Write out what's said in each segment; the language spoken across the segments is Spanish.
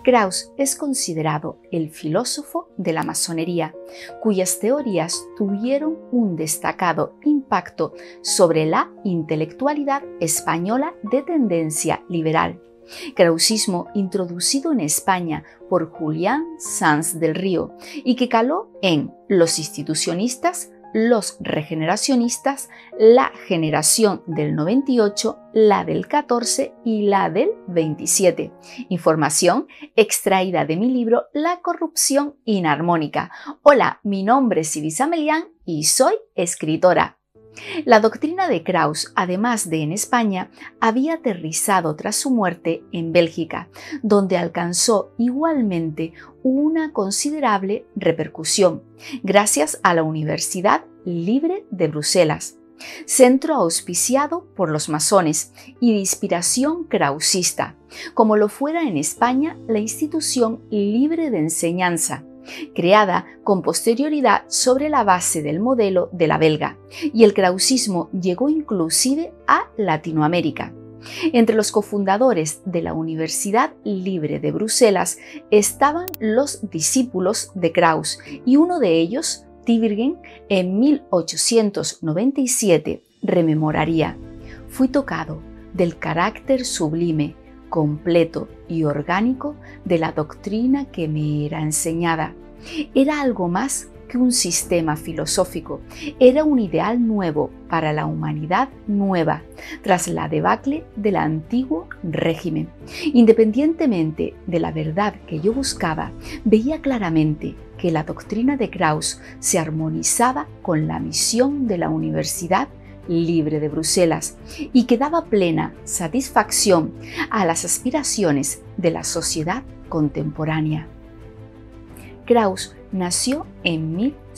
Krauss es considerado el filósofo de la masonería, cuyas teorías tuvieron un destacado impacto sobre la intelectualidad española de tendencia liberal. Krausismo introducido en España por Julián Sanz del Río y que caló en los institucionistas, los regeneracionistas, la generación del 98, la del 14 y la del 27. Información extraída de mi libro La corrupción inarmónica. Hola, mi nombre es Ibisa Melián y soy escritora. La doctrina de Krauss, además de en España, había aterrizado tras su muerte en Bélgica, donde alcanzó igualmente una considerable repercusión, gracias a la Universidad Libre de Bruselas, centro auspiciado por los masones y de inspiración kraussista, como lo fuera en España la Institución Libre de Enseñanza, creada con posterioridad sobre la base del modelo de la belga, y el krausismo llegó inclusive a Latinoamérica. Entre los cofundadores de la Universidad Libre de Bruselas estaban los discípulos de Krauss y uno de ellos, Tübingen, en 1897 rememoraría: «Fui tocado del carácter sublime, completo y orgánico de la doctrina que me era enseñada. Era algo más que un sistema filosófico, era un ideal nuevo para la humanidad nueva, tras la debacle del antiguo régimen. Independientemente de la verdad que yo buscaba, veía claramente que la doctrina de Krauss se armonizaba con la misión de la Universidad Libre de Bruselas y que daba plena satisfacción a las aspiraciones de la sociedad contemporánea». Krauss nació en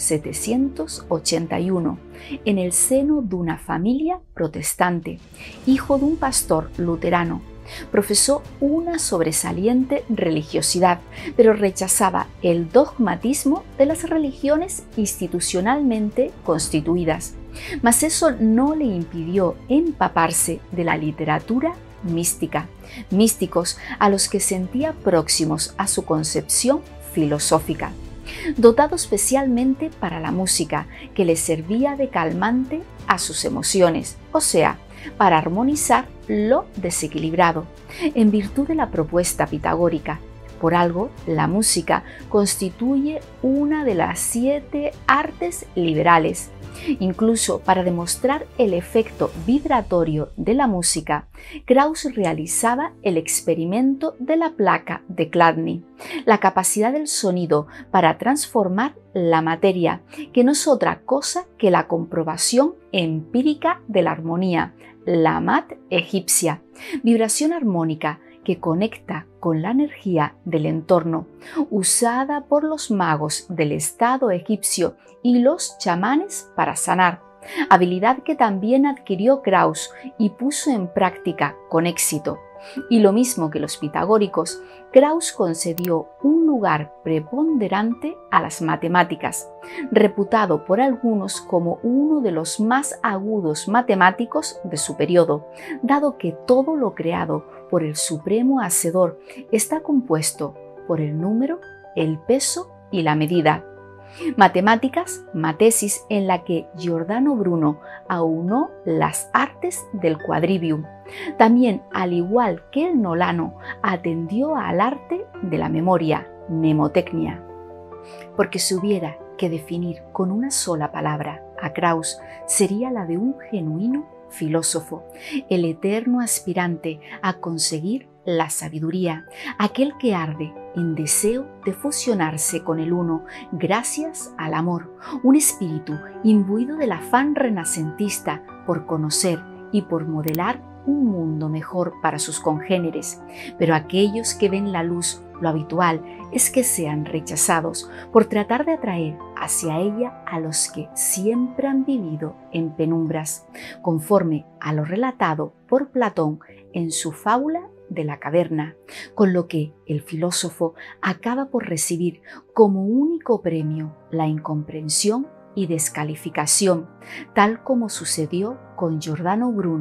1781 en el seno de una familia protestante, hijo de un pastor luterano. Profesó una sobresaliente religiosidad, pero rechazaba el dogmatismo de las religiones institucionalmente constituidas. Mas eso no le impidió empaparse de la literatura mística, místicos a los que sentía próximos a su concepción filosófica, dotado especialmente para la música, que le servía de calmante a sus emociones, o sea, para armonizar lo desequilibrado, en virtud de la propuesta pitagórica. Por algo, la música constituye una de las 7 artes liberales. Incluso para demostrar el efecto vibratorio de la música, Krauss realizaba el experimento de la placa de Chladni, la capacidad del sonido para transformar la materia, que no es otra cosa que la comprobación empírica de la armonía, la mat egipcia, vibración armónica que conecta con la energía del entorno, usada por los magos del estado egipcio y los chamanes para sanar, habilidad que también adquirió Krauss y puso en práctica con éxito. Y lo mismo que los pitagóricos, Krauss concedió un lugar preponderante a las matemáticas, reputado por algunos como uno de los más agudos matemáticos de su periodo, dado que todo lo creado por el Supremo Hacedor está compuesto por el número, el peso y la medida. Matemáticas, matesis, en la que Giordano Bruno aunó las artes del quadrivium. También, al igual que el Nolano, atendió al arte de la memoria, mnemotecnia. Porque si hubiera que definir con una sola palabra a Krauss, sería la de un genuino filósofo, el eterno aspirante a conseguir la sabiduría, aquel que arde en deseo de fusionarse con el uno gracias al amor, un espíritu imbuido del afán renacentista por conocer y por modelar un mundo mejor para sus congéneres. Pero aquellos que ven la luz, lo habitual es que sean rechazados por tratar de atraer hacia ella a los que siempre han vivido en penumbras, conforme a lo relatado por Platón en su fábula de la caverna, con lo que el filósofo acaba por recibir como único premio la incomprensión y descalificación, tal como sucedió con Giordano Bruno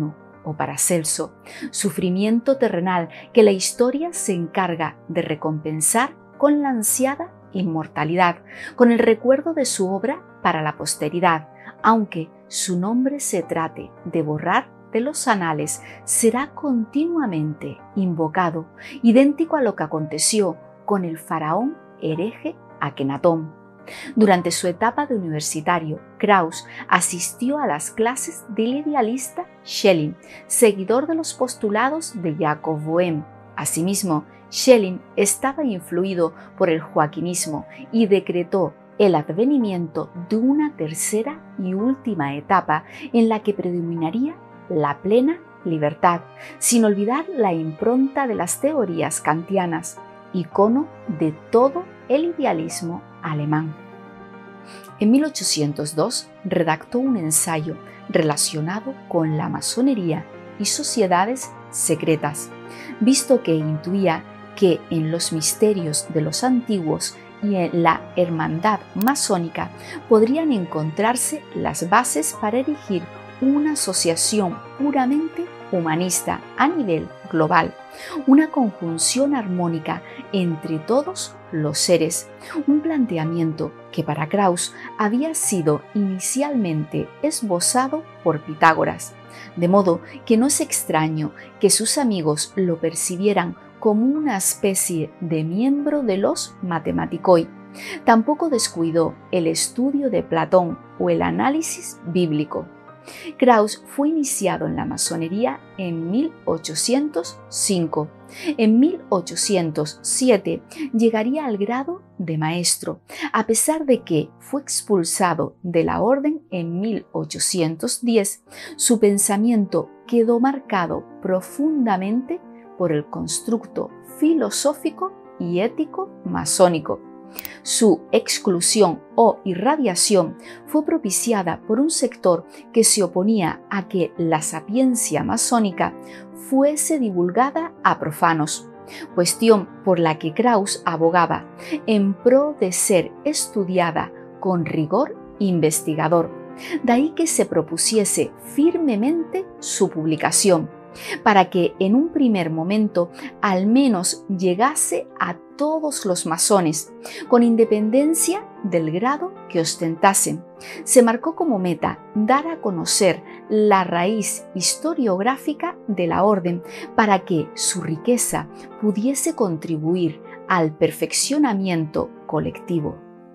o Paracelso, sufrimiento terrenal que la historia se encarga de recompensar con la ansiada inmortalidad, con el recuerdo de su obra para la posteridad, aunque su nombre se trate de borrar de los anales, será continuamente invocado, idéntico a lo que aconteció con el faraón hereje Akenatón. Durante su etapa de universitario, Krauss asistió a las clases del idealista Schelling, seguidor de los postulados de Jacob Böhm. Asimismo, Schelling estaba influido por el joaquinismo y decretó el advenimiento de una tercera y última etapa en la que predominaría la plena libertad, sin olvidar la impronta de las teorías kantianas, icono de todo el idealismo alemán. En 1802 redactó un ensayo relacionado con la masonería y sociedades secretas, visto que intuía que en los misterios de los antiguos y en la hermandad masónica podrían encontrarse las bases para erigir una asociación puramente humanista a nivel global, una conjunción armónica entre todos los seres, un planteamiento que para Krauss había sido inicialmente esbozado por Pitágoras, de modo que no es extraño que sus amigos lo percibieran como una especie de miembro de los Mathematicoi. Tampoco descuidó el estudio de Platón o el análisis bíblico. Krauss fue iniciado en la masonería en 1805. En 1807 llegaría al grado de maestro, a pesar de que fue expulsado de la orden en 1810. Su pensamiento quedó marcado profundamente por el constructo filosófico y ético masónico. Su exclusión o irradiación fue propiciada por un sector que se oponía a que la sapiencia masónica fuese divulgada a profanos, cuestión por la que Krauss abogaba en pro de ser estudiada con rigor investigador. De ahí que se propusiese firmemente su publicación, para que en un primer momento al menos llegase a todos los masones, con independencia del grado que ostentasen. Se marcó como meta dar a conocer la raíz historiográfica de la orden para que su riqueza pudiese contribuir al perfeccionamiento colectivo.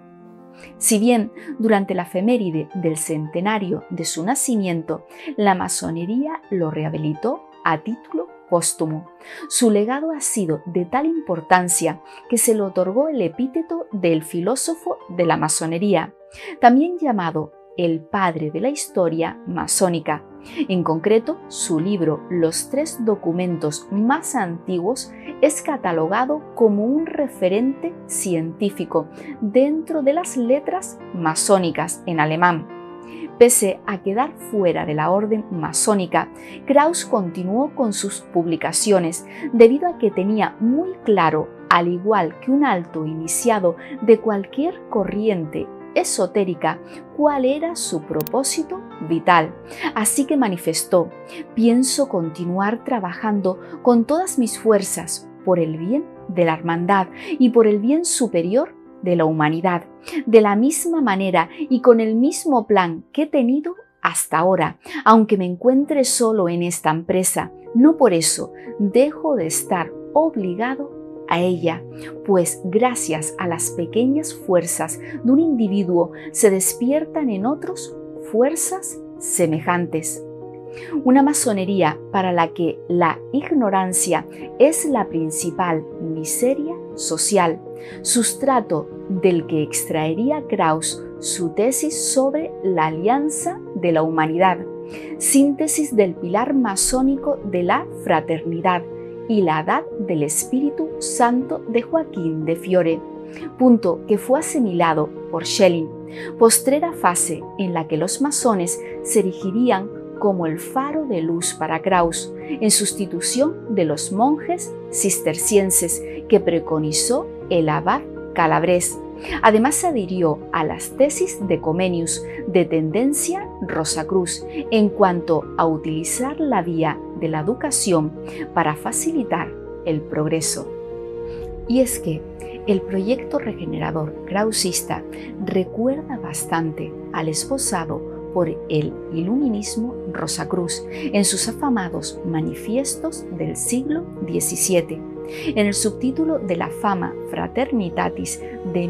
Si bien durante la efeméride del centenario de su nacimiento, la masonería lo rehabilitó a título póstumo, su legado ha sido de tal importancia que se le otorgó el epíteto del filósofo de la masonería, también llamado el padre de la historia masónica. En concreto, su libro Los tres documentos más antiguos es catalogado como un referente científico dentro de las letras masónicas en alemán. Pese a quedar fuera de la orden masónica, Krauss continuó con sus publicaciones debido a que tenía muy claro, al igual que un alto iniciado de cualquier corriente esotérica, cuál era su propósito vital. Así que manifestó: pienso continuar trabajando con todas mis fuerzas por el bien de la hermandad y por el bien superior de la humanidad, de la misma manera y con el mismo plan que he tenido hasta ahora, aunque me encuentre solo en esta empresa. No por eso dejo de estar obligado a ella, pues gracias a las pequeñas fuerzas de un individuo se despiertan en otros fuerzas semejantes. Una masonería para la que la ignorancia es la principal miseria social, sustrato del que extraería Krauss su tesis sobre la alianza de la humanidad, síntesis del pilar masónico de la fraternidad y la edad del Espíritu Santo de Joaquín de Fiore, punto que fue asimilado por Schelling, postrera fase en la que los masones se erigirían como el faro de luz para Krauss, en sustitución de los monjes cistercienses que preconizó el abad Calabrés. Además se adhirió a las tesis de Comenius, de tendencia Rosacruz, en cuanto a utilizar la vía de la educación para facilitar el progreso. Y es que el proyecto regenerador krausista recuerda bastante al esbozado por el iluminismo Rosacruz en sus afamados manifiestos del siglo XVII. En el subtítulo de la Fama Fraternitatis de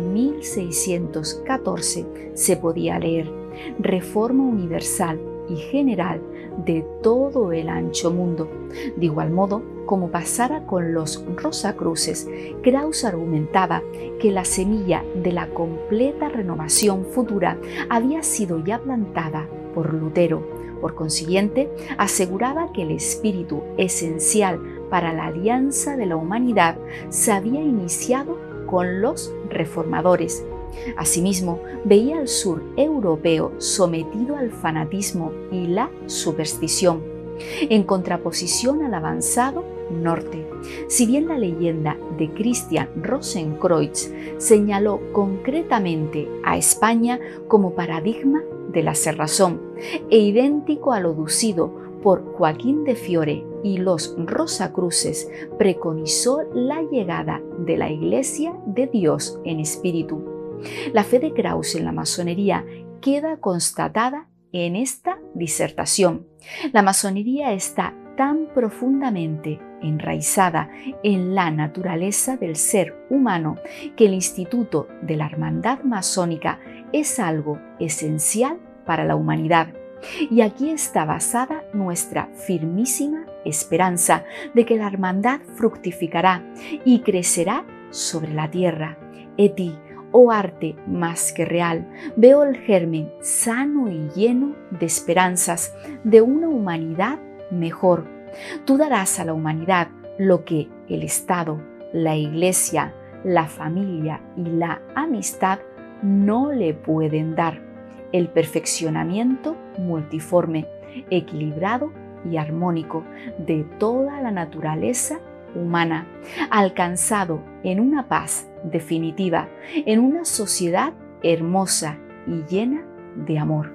1614 se podía leer: Reforma universal y general de todo el ancho mundo. De igual modo, como pasara con los Rosacruces, Kraus argumentaba que la semilla de la completa renovación futura había sido ya plantada por Lutero. Por consiguiente, aseguraba que el espíritu esencial para la alianza de la humanidad se había iniciado con los reformadores. Asimismo, veía al sur europeo sometido al fanatismo y la superstición, en contraposición al avanzado norte. Si bien la leyenda de Christian Rosenkreuz señaló concretamente a España como paradigma de la cerrazón e idéntico a lo aducido por Joaquín de Fiore y los Rosacruces, preconizó la llegada de la Iglesia de Dios en espíritu. La fe de Kraus en la masonería queda constatada en esta disertación. La masonería está tan profundamente enraizada en la naturaleza del ser humano que el instituto de la hermandad masónica es algo esencial para la humanidad. Y aquí está basada nuestra firmísima esperanza de que la hermandad fructificará y crecerá sobre la tierra. Eti, oh arte más que real, veo el germen sano y lleno de esperanzas de una humanidad mejor. Tú darás a la humanidad lo que el Estado, la Iglesia, la familia y la amistad no le pueden dar: el perfeccionamiento multiforme, equilibrado y armónico de toda la naturaleza humana, alcanzado en una paz definitiva, en una sociedad hermosa y llena de amor.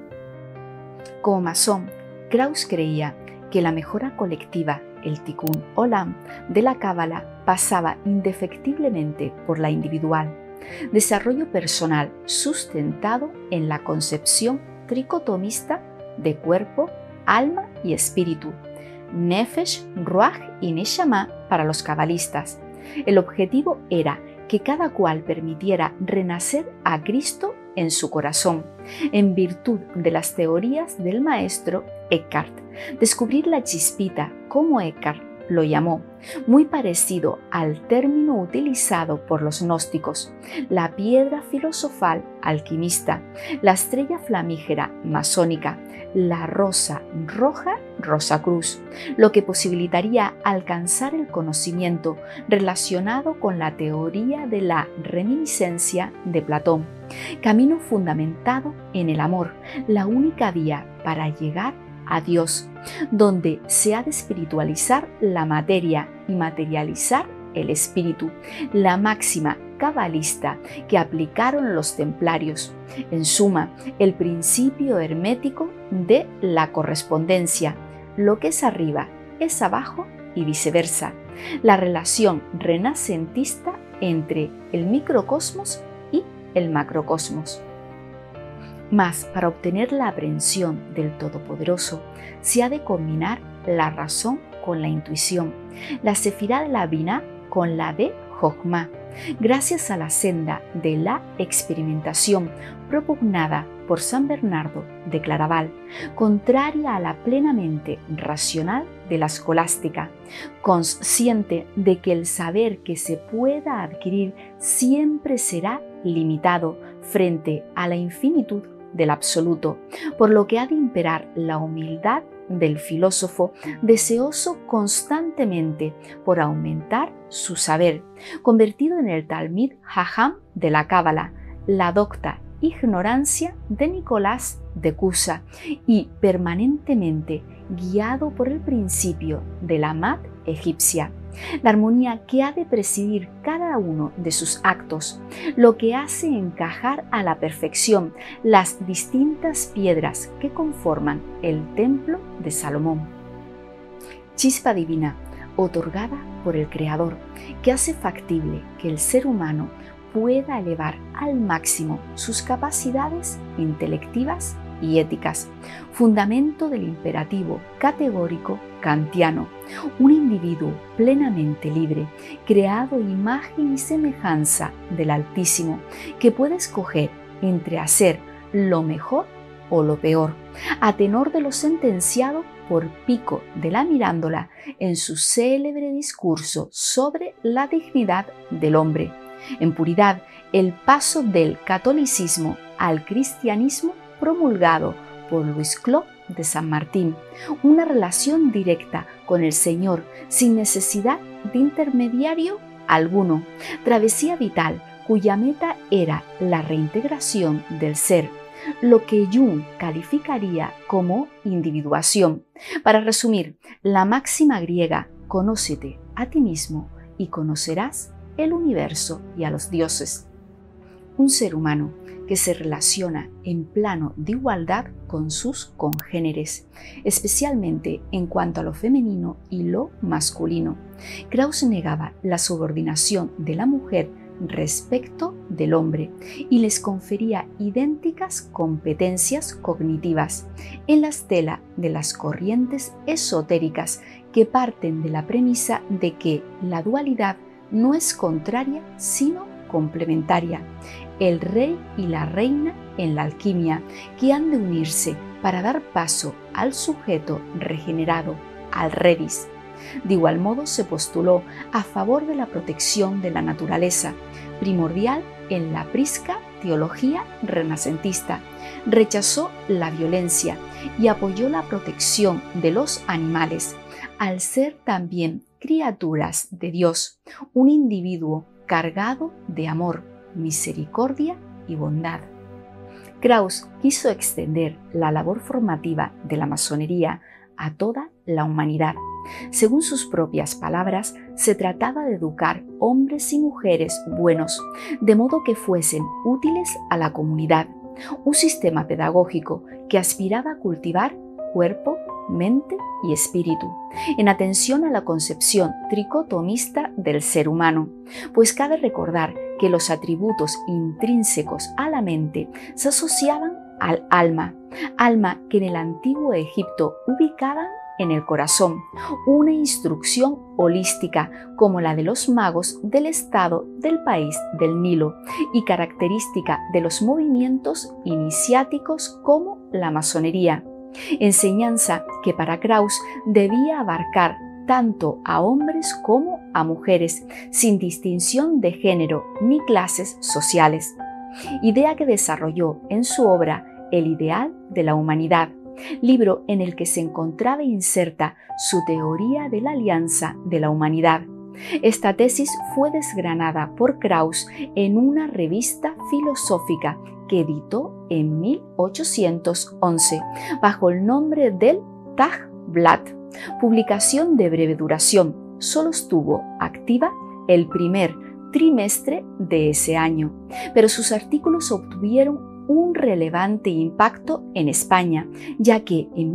Como masón, Kraus creía que la mejora colectiva, el Tikkun Olam, de la Cábala pasaba indefectiblemente por la individual. Desarrollo personal sustentado en la concepción tricotomista de cuerpo, alma y espíritu, Nefesh, Ruach y Neshama para los cabalistas. El objetivo era que cada cual permitiera renacer a Cristo en su corazón, en virtud de las teorías del maestro Eckhart. Descubrir la chispita, como Eckhart lo llamó, muy parecido al término utilizado por los gnósticos: la piedra filosofal alquimista, la estrella flamígera masónica, la rosa roja Rosacruz, lo que posibilitaría alcanzar el conocimiento relacionado con la teoría de la reminiscencia de Platón, camino fundamentado en el amor, la única vía para llegar a Dios, donde se ha de espiritualizar la materia y materializar el espíritu, la máxima cabalista que aplicaron los templarios. En suma, el principio hermético de la correspondencia: lo que es arriba es abajo y viceversa, la relación renacentista entre el microcosmos y el macrocosmos. Mas para obtener la aprehensión del Todopoderoso se ha de combinar la razón con la intuición, la sefirá de la Binah con la de Jochma, gracias a la senda de la experimentación propugnada por San Bernardo de Claraval, contraria a la plenamente racional de la escolástica, consciente de que el saber que se pueda adquirir siempre será limitado frente a la infinitud del absoluto, por lo que ha de imperar la humildad del filósofo, deseoso constantemente por aumentar su saber, convertido en el Talmid Jajam de la Cábala, la docta ignorancia de Nicolás de Cusa, y permanentemente guiado por el principio de la mat egipcia, la armonía que ha de presidir cada uno de sus actos, lo que hace encajar a la perfección las distintas piedras que conforman el templo de Salomón. chispa divina otorgada por el Creador, que hace factible que el ser humano pueda elevar al máximo sus capacidades intelectivas y éticas, fundamento del imperativo categórico kantiano, un individuo plenamente libre, creado a imagen y semejanza del Altísimo, que puede escoger entre hacer lo mejor o lo peor, a tenor de lo sentenciado por Pico de la Mirandola en su célebre discurso sobre la dignidad del hombre. En puridad, el paso del catolicismo al cristianismo promulgado por Luis Clos de San Martín, una relación directa con el Señor sin necesidad de intermediario alguno, travesía vital cuya meta era la reintegración del ser, lo que Jung calificaría como individuación. Para resumir, la máxima griega, conócete a ti mismo y conocerás el universo y a los dioses. Un ser humano que se relaciona en plano de igualdad con sus congéneres, especialmente en cuanto a lo femenino y lo masculino. Krauss negaba la subordinación de la mujer respecto del hombre y les confería idénticas competencias cognitivas, en la estela de las corrientes esotéricas que parten de la premisa de que la dualidad no es contraria sino complementaria, el rey y la reina en la alquimia, que han de unirse para dar paso al sujeto regenerado, al redis. De igual modo se postuló a favor de la protección de la naturaleza, primordial en la prisca teología renacentista, rechazó la violencia y apoyó la protección de los animales, al ser también criaturas de Dios, un individuo cargado de amor, misericordia y bondad. Krauss quiso extender la labor formativa de la masonería a toda la humanidad. Según sus propias palabras, se trataba de educar hombres y mujeres buenos, de modo que fuesen útiles a la comunidad, un sistema pedagógico que aspiraba a cultivar cuerpo, mente y espíritu, en atención a la concepción tricotomista del ser humano, pues cabe recordar que los atributos intrínsecos a la mente se asociaban al alma que en el antiguo Egipto ubicaban en el corazón, una instrucción holística como la de los magos del estado del país del Nilo y característica de los movimientos iniciáticos como la masonería. Enseñanza que para Krauss debía abarcar tanto a hombres como a mujeres, sin distinción de género ni clases sociales. Idea que desarrolló en su obra El ideal de la humanidad, libro en el que se encontraba inserta su teoría de la alianza de la humanidad. Esta tesis fue desgranada por Krauss en una revista filosófica que editó en 1811 bajo el nombre del Tagblatt, publicación de breve duración. Solo estuvo activa el primer trimestre de ese año, pero sus artículos obtuvieron un relevante impacto en España, ya que en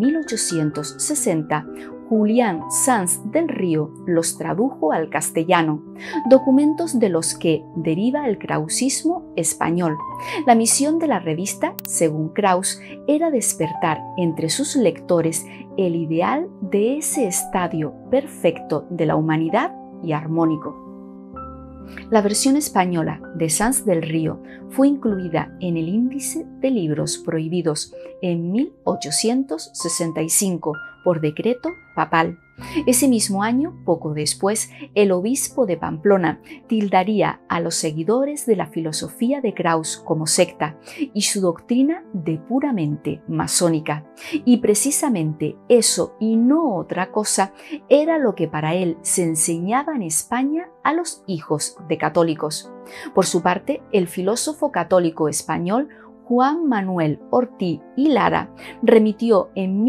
1860 Julián Sanz del Río los tradujo al castellano, documentos de los que deriva el krausismo español. La misión de la revista, según Krauss, era despertar entre sus lectores el ideal de ese estadio perfecto de la humanidad y armónico. La versión española de Sanz del Río fue incluida en el Índice de Libros Prohibidos en 1865 por decreto papal. Ese mismo año, poco después, el obispo de Pamplona tildaría a los seguidores de la filosofía de Krauss como secta y su doctrina de puramente masónica. Y precisamente eso y no otra cosa era lo que para él se enseñaba en España a los hijos de católicos. Por su parte, el filósofo católico español Juan Manuel Ortiz y Lara remitió en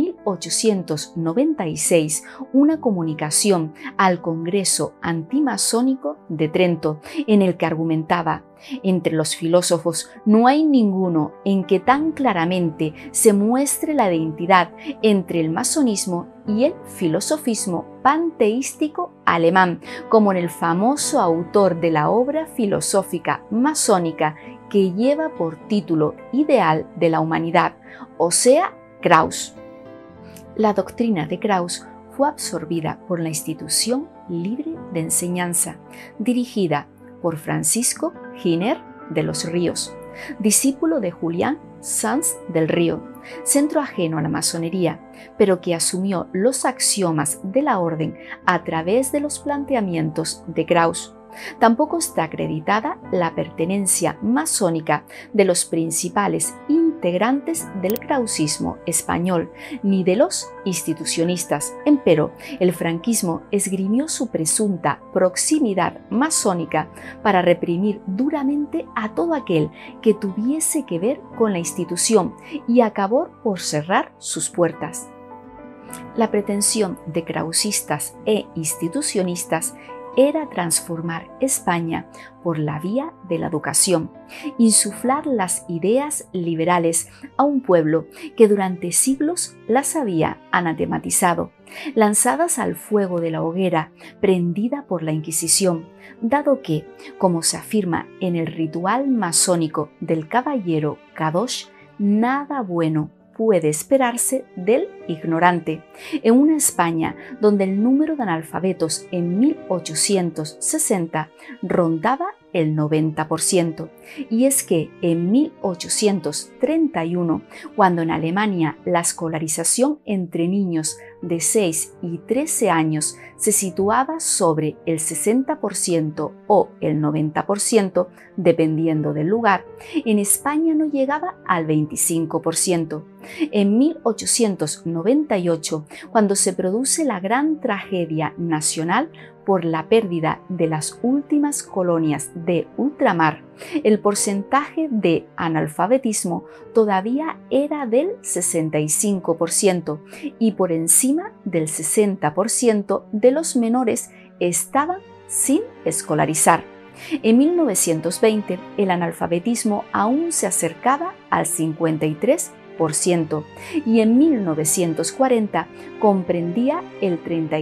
1896 una comunicación al Congreso Antimasónico de Trento, en el que argumentaba: entre los filósofos no hay ninguno en que tan claramente se muestre la identidad entre el masonismo y el filosofismo panteístico alemán, como en el famoso autor de la obra filosófica masónica que lleva por título Ideal de la Humanidad, o sea, Krauss. La doctrina de Krauss fue absorbida por la Institución Libre de Enseñanza, dirigida por Francisco Giner de los Ríos, discípulo de Julián Sanz del Río, centro ajeno a la masonería, pero que asumió los axiomas de la orden a través de los planteamientos de Krauss. Tampoco está acreditada la pertenencia masónica de los principales integrantes del krausismo español, ni de los institucionistas. Empero, el franquismo esgrimió su presunta proximidad masónica para reprimir duramente a todo aquel que tuviese que ver con la institución y acabó por cerrar sus puertas. La pretensión de krausistas e institucionistas era transformar España por la vía de la educación, insuflar las ideas liberales a un pueblo que durante siglos las había anatematizado, lanzadas al fuego de la hoguera prendida por la Inquisición, dado que, como se afirma en el ritual masónico del caballero Kadosh, nada bueno puede esperarse del ignorante. En una España donde el número de analfabetos en 1860 rondaba el 90%. Y es que en 1831, cuando en Alemania la escolarización entre niños de 6 y 13 años se situaba sobre el 60% o el 90%, dependiendo del lugar, en España no llegaba al 25%. En 1898, cuando se produce la gran tragedia nacional por la pérdida de las últimas colonias de ultramar, el porcentaje de analfabetismo todavía era del 65% y por encima del 60% de los menores estaban sin escolarizar. En 1920, el analfabetismo aún se acercaba al 53% y en 1940 comprendía el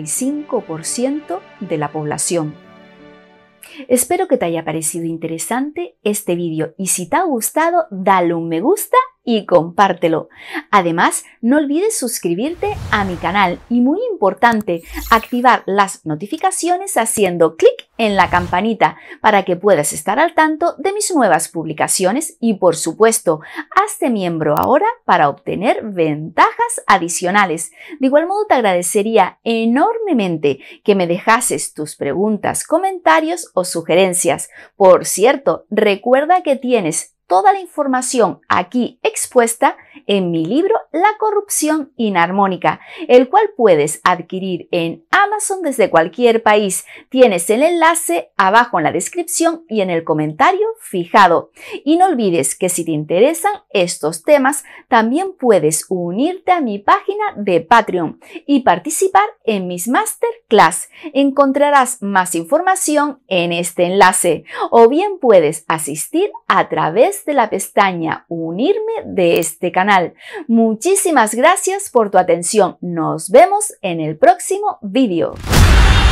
35% de la población. Espero que te haya parecido interesante este vídeo y si te ha gustado, dale un me gusta y compártelo. Además, no olvides suscribirte a mi canal y, muy importante, activar las notificaciones haciendo clic en la campanita para que puedas estar al tanto de mis nuevas publicaciones y, por supuesto, hazte miembro ahora para obtener ventajas adicionales. De igual modo, te agradecería enormemente que me dejases tus preguntas, comentarios o sugerencias. Por cierto, recuerda que tienes toda la información aquí expuesta en mi libro La corrupción inarmónica, el cual puedes adquirir en Amazon desde cualquier país. Tienes el enlace abajo en la descripción y en el comentario fijado. Y no olvides que si te interesan estos temas, también puedes unirte a mi página de Patreon y participar en mis masterclass. Encontrarás más información en este enlace, o bien puedes asistir a través de la pestaña Unirme de este canal. Muchísimas gracias por tu atención. Nos vemos en el próximo vídeo.